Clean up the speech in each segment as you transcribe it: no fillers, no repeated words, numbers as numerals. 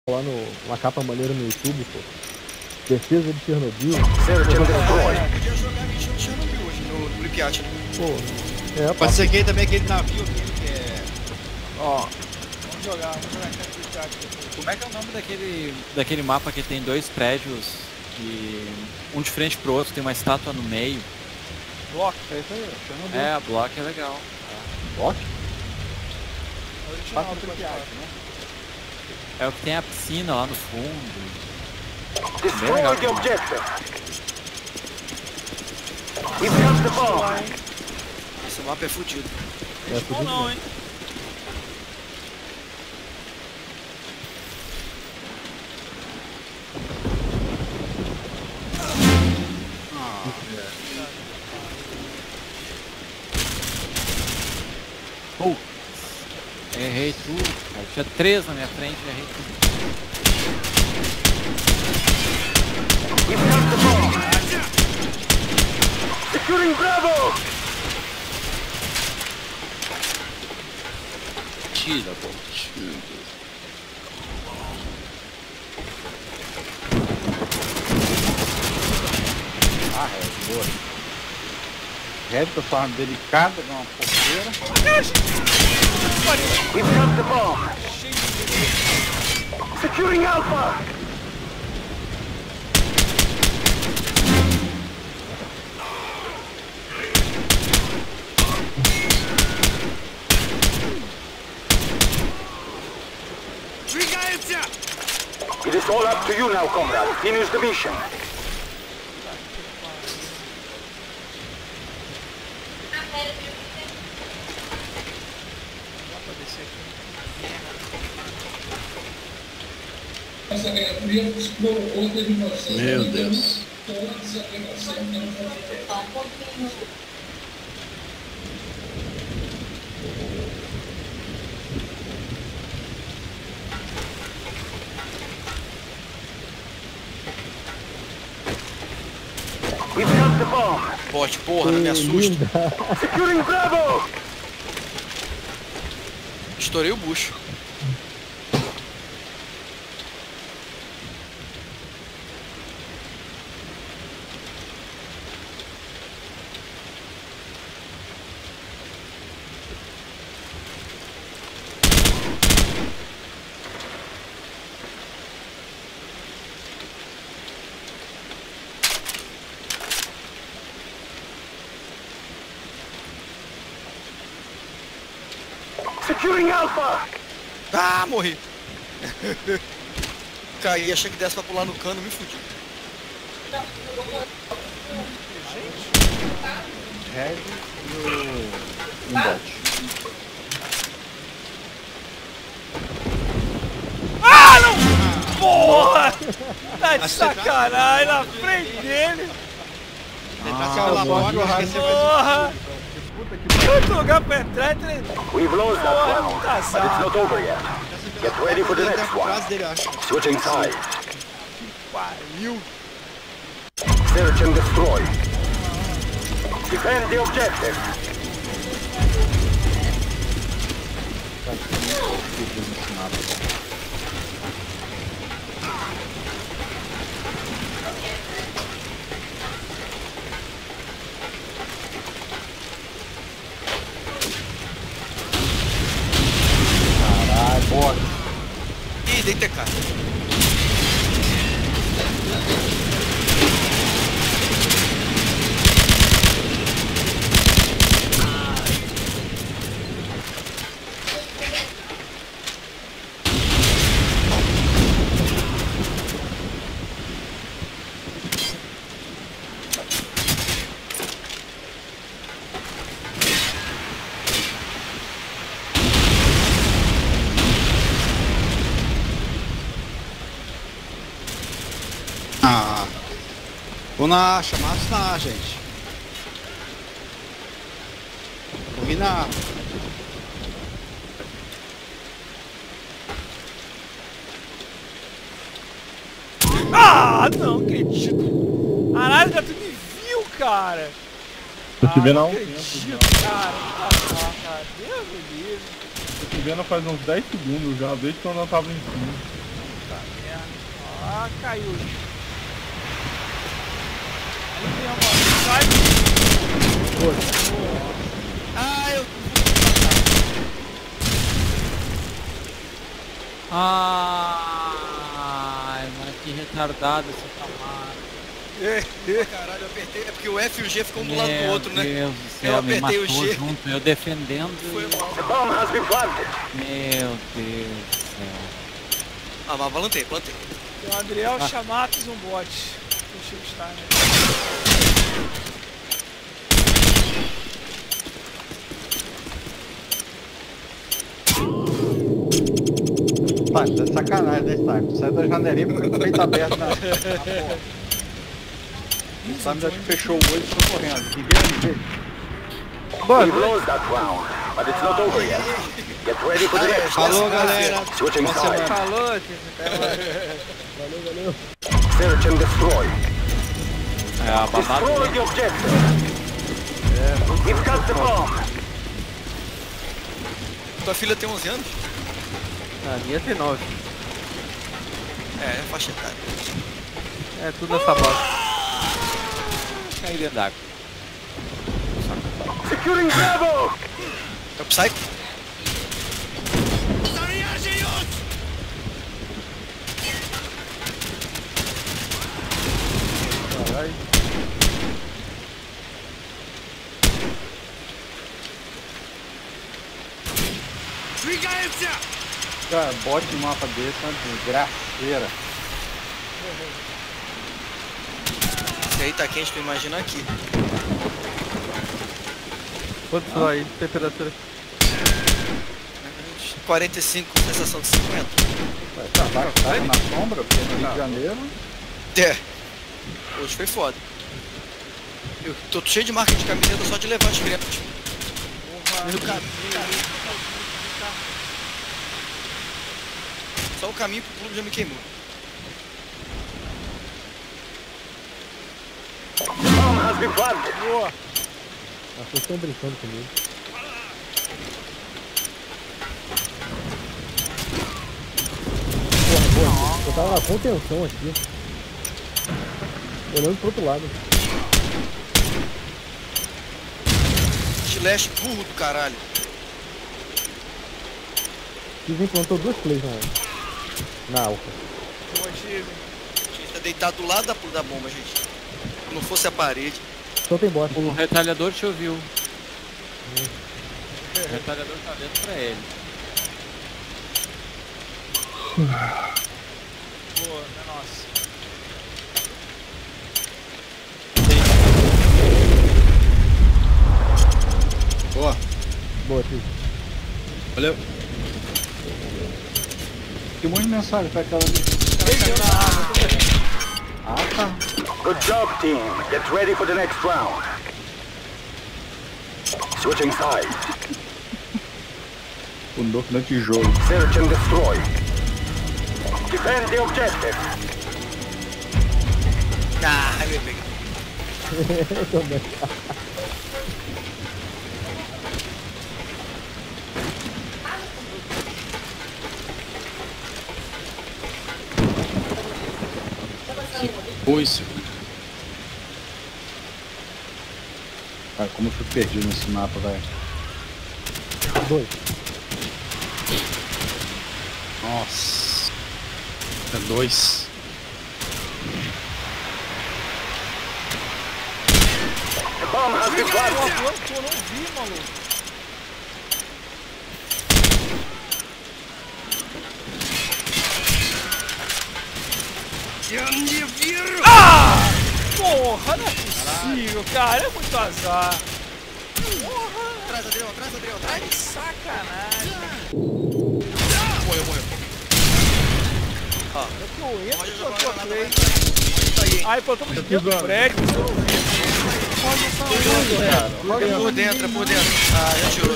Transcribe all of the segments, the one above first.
lá uma capa maneira no YouTube, pô. Defesa de Chernobyl. Podia jogar aquele jogo de Chernobyl hoje no Pripyat. Pô, Pode ser aquele também, aquele navio aqui que é... Ó, vamos jogar aqui no Pripyat. Como é que é o nome daquele mapa que tem dois prédios, um de frente pro outro, tem uma estátua no meio? Block, é isso aí, Chernobyl. É, a Block é legal. Block? É original do Pripyat, né? É o que tem a piscina lá no fundo. Destroy the objective. We've got the bomb. Esse mapa é fudido. É tudo Não, hein? Putz, errei tudo, cara. Tinha 3 na minha frente e errei tudo. We've got the bomb. Securing Bravo. Tira, pô. Ah, Red, boa. Red, tô falando delicada, de uma porteira. We've got the bomb. Securing Alpha. It is all up to you now, comrade. Finish the mission. Meu Deus. We've got the bomb. Bot, porra, não me assusta. Securing Bravo. Estourei o bucho. Securing Alpha. Ah, morri. Caí, achei que desse pra pular no cano, me fudi. Red e o bot. Ah, não! Porra! Tá de sacanagem na frente dele! Aquela porta, esqueceu. Porra! Tanto lugar pra entrar, We've lost that porra, round, tá but it's saco. not over yet. Get ready for the next Por one. trás dele, acho. Switching sides. Pariu! Search and destroy. Defend the objective. Caralho, bot. Ih, dei TK. Ah. Vou na chamados na gente. Vou vir na. Ah, não acredito! Caralho, já tu me viu, cara! Tô te vendo há não um tempo. acredito, cara! Cara, Deus me livre! Tô te vendo faz uns 10 segundos já, desde quando eu tava em cima. já caiu. Ali tem uma sai. Ah, eu... Ai, mas que retardado esse Camaro. Caralho, eu apertei. É porque o F e o G ficam um do lado do Meu outro, né? Deus do Eu céu, me apertei o matou G. junto, eu defendendo. Foi mal. The bomb has been planted. Meu Deus do céu. Ah, mas plantei. Tem o Adriel Chamatos e um bot. O Chico está, né? Tá, isso é sacanagem, né, Sniper? Sai da janelinha e fica com o peito aberto na porra. O Sniper já te fechou o olho e foi correndo. Ninguém me We've lost that round, but it's not over yet. Get ready for the next one. Falou, galera. Switching Boa sides. semana. Falou, time. Até mais. Valeu. Search and destroy. É a babada. Destroy the objective. We've got the bomb. Tua filha tem 11 anos? A minha tem 9. É faixa etária. É tudo nessa bosta. Caí dentro d'água. Securing Bravo. É o Psycho? Caralho. Cara, bote um mapa desse, uma desgraceira. Esse aí tá quente, tu imagina aqui. Quanto só aí? Temperatura? 45, sensação de 50. Tá na sombra, porque no Rio de Janeiro. É. Hoje foi foda. Eu tô cheio de marca de camiseta só de levar as crianças. Só o caminho pro clube já me queimou. The bomb has been planted. Vocês estão brincando comigo. Porra, eu tava na contenção aqui. Olhando pro outro lado. Slash burro do caralho. Steven plantou 2 plays na alfa. Boa, Steven. A gente tá deitado do lado da bomba, gente. Se não fosse a parede. Só tem bot. O retalhador te ouviu. O retalhador tá dentro pra ele. Boa, é nossa. Boa. Boa, Steven. Valeu. Que monte de mensagem pra aquela ali. Ah, tá. Good job, team. Get ready for the next round. Switching sides. O novo no tijolo. Search and destroy. Defend the objective. Ah, eu ia pegar. Eu também. Pois. Cara, como eu fui perdido nesse mapa, velho. 2. Nossa. É 2. The bomb has been planted. Pô, eu não vi, maluco. Porra, não é possível, cara. É muito azar. Porra. Atrás, Adriel, atrás. Tá de sacanagem. Morreu. Ó. É que eu entro Pode e jogar plantou lá a na play. Tá aí, hein? Ai, plantou dentro do prédio. Por dentro. Ah, já tirou.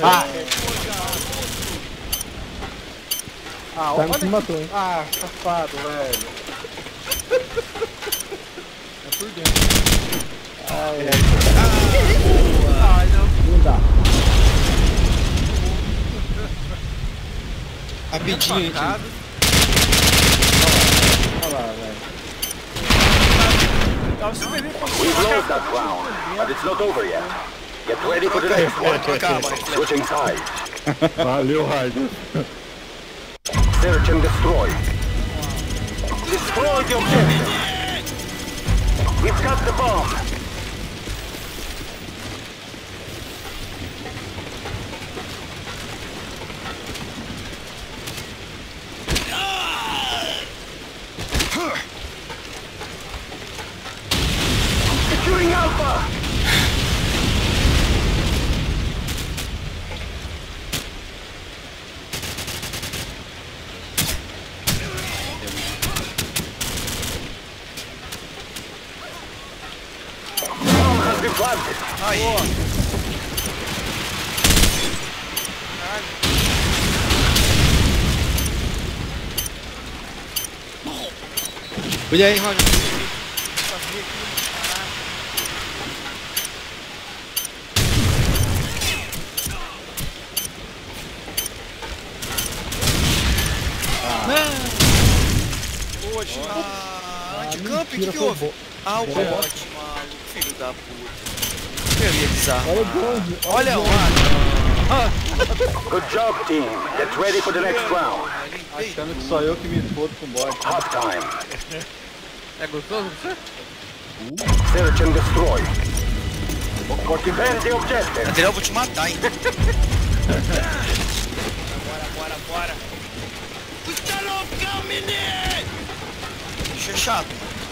Ah, Tá me matou, hein? Ah, safado, velho. Não dá. Rapidinho, gente. Olha lá, that round, but it's not over yet. Get ready for the next one. Switching sides. Valeu, Raiden. Search and destroy. Destroy the objective. We've got the bomb. Securing Alpha. Planted. Aí. Cuida aí, Roger. Poxa, anticamp, o que houve? Ah, o bot, maluco, filho da puta. Eu ia bizarro. Olha o Jones. Olha o Good job, team. Get ready for the next round. Achando que só eu que me fodo com bot. Hot time. É gostoso você? Search and destroy. Defend the objective. Adriel, eu vou te matar, hein? Bora. Puta louca, menino! Bicho é chato.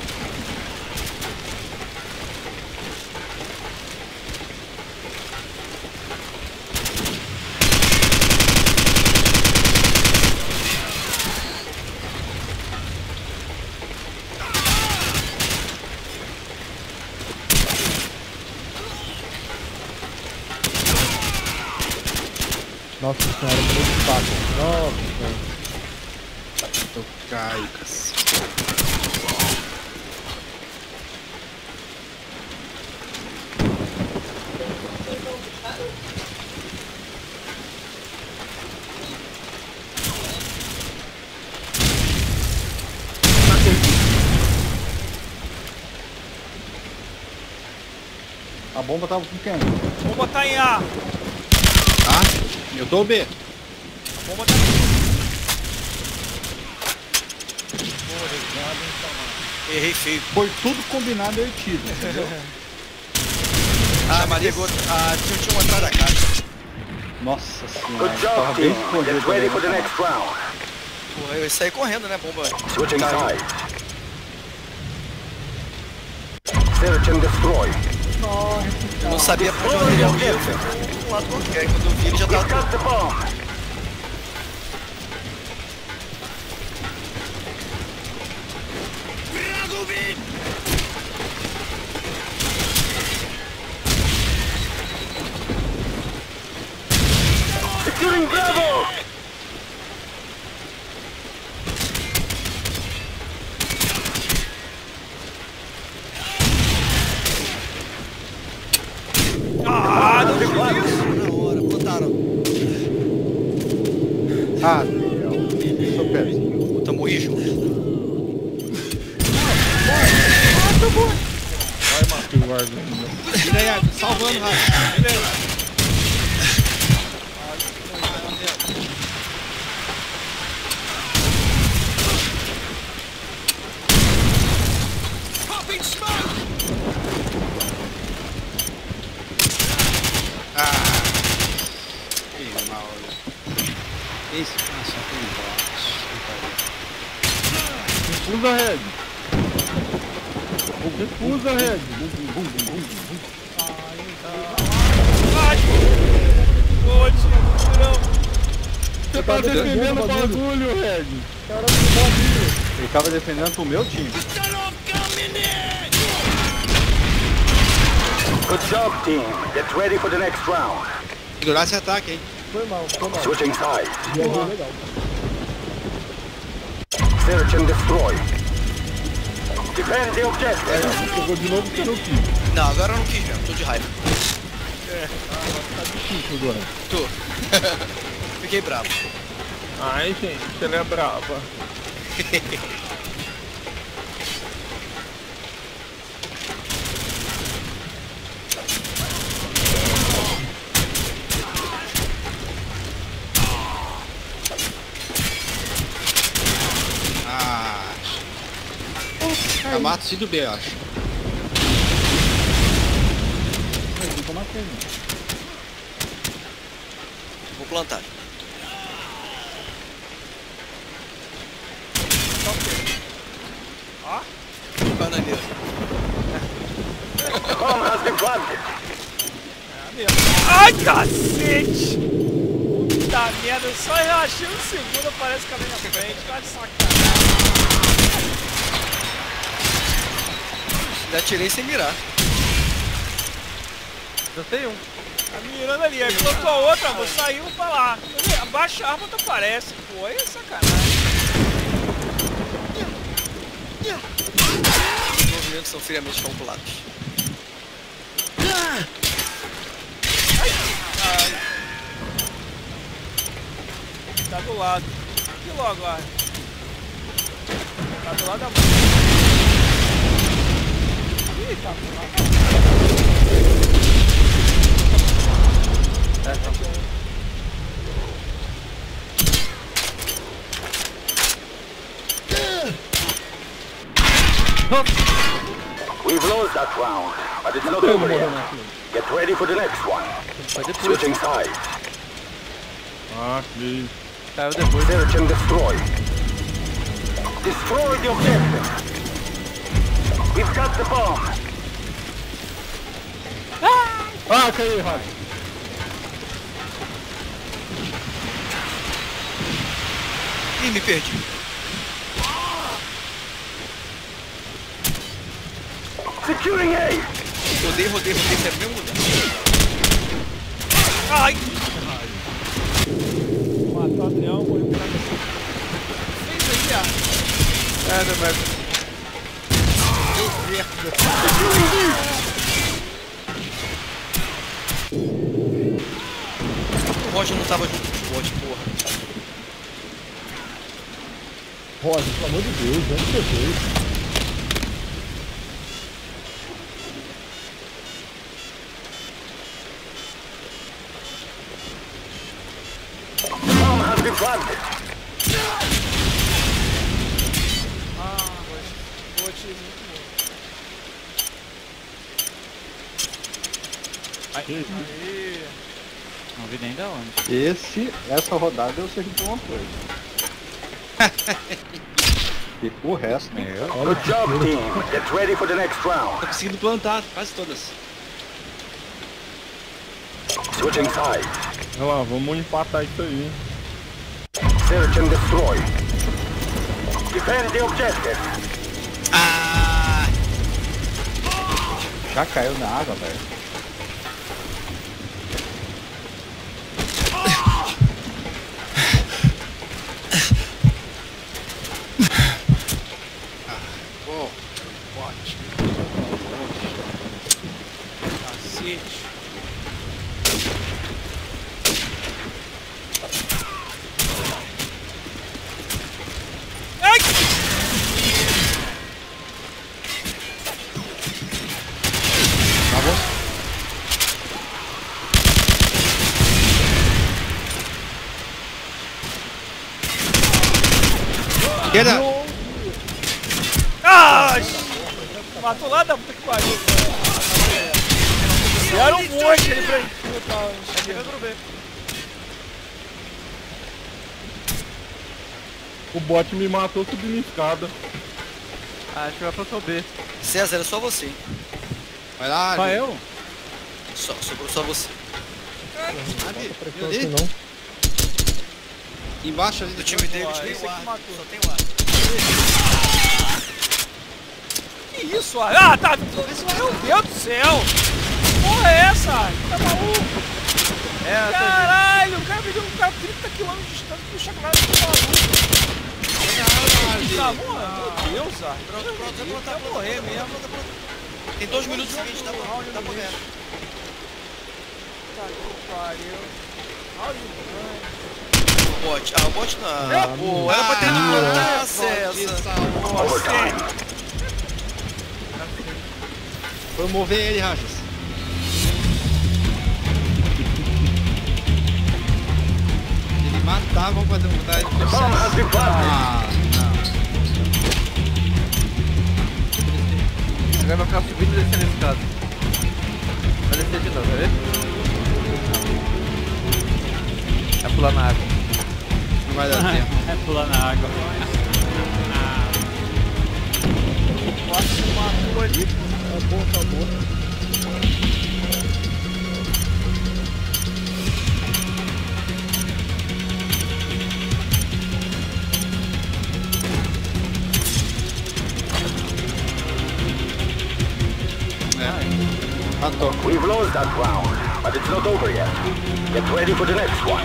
Nossa senhora, muito fácil. Nossa senhora. Eu caio, cacete. A bomba tava com quem? Vou botar em A. Eu tô B. Vou botar em Errei feio. Foi tudo combinado e tido, entendeu? Ah, mas pegou. Ah, tinha uma atrás da caixa. Nossa senhora, Good tava job, bem team. escondido. Get ready ali, for the né? next round. Porra, eu ia sair correndo, né, bomba? Switching Caiu. sides. Search and destroy. Eu não sabia pra onde o Adriel ia, velho. Um lado qualquer. Quando eu vi, ele já We've tava. got the bomb. Securing Bravo. Ah, não viu isso? Na hora, botaram. Ah, Daniel. Seu pezinho. Puta, morri junto. Vira aí, salvando, Raiden. Beleza. Que mal. Esse cara só tem bots. Refusa, Red. Refusa, Red. Ai, boa, tio. Não. Você tá defendendo o bagulho, Red. Caralho, que bagulho. Ele tava defendendo pro meu time. Good job, team. Get ready for the next round. Segurar esse ataque, hein? Foi mal. Switching sides. Viajou legal. Search and destroy. Defend the objective. Pegou de novo porque não quis. Não, agora eu não quis mesmo, tô de raiva. Tá difícil agora. Tô. Fiquei bravo. Ai, gente, ela é brava. Yamato C do B, eu acho. Vou plantar. Ó. Bananeira. Bomb has been planted. Ai, cacete! Puta merda, eu só reachei um segundo, aparece o caminho na frente, tá de sacanagem. Já tirei sem mirar. Já tem um. Tá mirando ali, aí plantou a outra, vou sair e vou pra lá. Abaixa a arma, tu aparece, pô, aí é sacanagem. Os movimentos são friamente calculados. Tá do lado. Que logo, ó. Tá do lado da mão. Ih, tá do lado. We've lost that round, but it's not over yet. Get ready for the next one. Switching sides. Ah, que Caiu depois. Search and destroy. Destroy the objective. We've got the bomb. Ah, caiu errado. Ih, me perdi. Securing A. Rodei, quero mesmo mudar. Ai! Matou o Adrião, morreu por causa disso. Fez aí, ó. É, mas... O Roger não tava junto com o bot, porra. Roger, pelo amor de Deus, onde você veio? Bomb has been planted. Bot muito bom. Aí. Não vi nem da onde. Essa rodada eu sei de uma coisa. E o resto, Good job, team. Get ready for the next round. Tá conseguindo plantar, quase todas. Switching sides. Olha lá, vamos empatar isso aí. Search and destroy. Defend the objective. já caiu na água, velho. Cacete. Ai! Esquerda! Ai! Matou lá da puta que pariu. Era um monte ali pra ele. O bot me matou subindo escada. Acho que vai pra subir. César, é só você. Vai lá, Só Ali. eu? Sobrou só você. Ali, Pressão ali. assim não. Embaixo ali Do time dele, Ó, tem esse o aqui ar. matou. Só tem o ar. Que isso, Ar? Ah, tá. Meu Deus do céu. Que porra é essa? Tá maluco? Caralho, o cara pediu um cara 30 km de distância pro chocolate do maluco. Tá bom? Meu Deus, Ar. Pronto, Vai morrer mesmo. Tem 2 minutos seguintes, tá bom, tá bom. Tá que pariu. Round ganho. O bot não. Pô, era pra ter ido plantar, César. Overtime. Foi mover ele, Rachas. Ele matar, vamos fazer mudar ele pro Bomb has been planted. Ah, não. Agora vai ficar subindo e descendo esse caso. Vai descer de novo, vai ver? Vai pular na água. Não vai dar tempo. É pular na água. Nossa, matou ali. Acabou. Matou. We've lost that round, but it's not over yet. Get ready for the next one.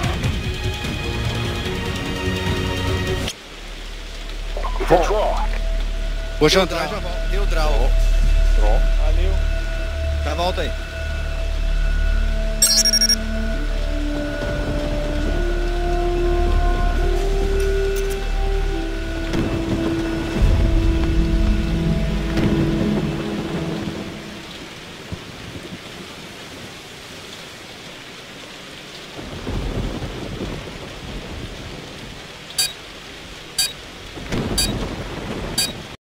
It's a draw. Vou já entrar, já volto. Deu draw. Valeu. Já volto aí.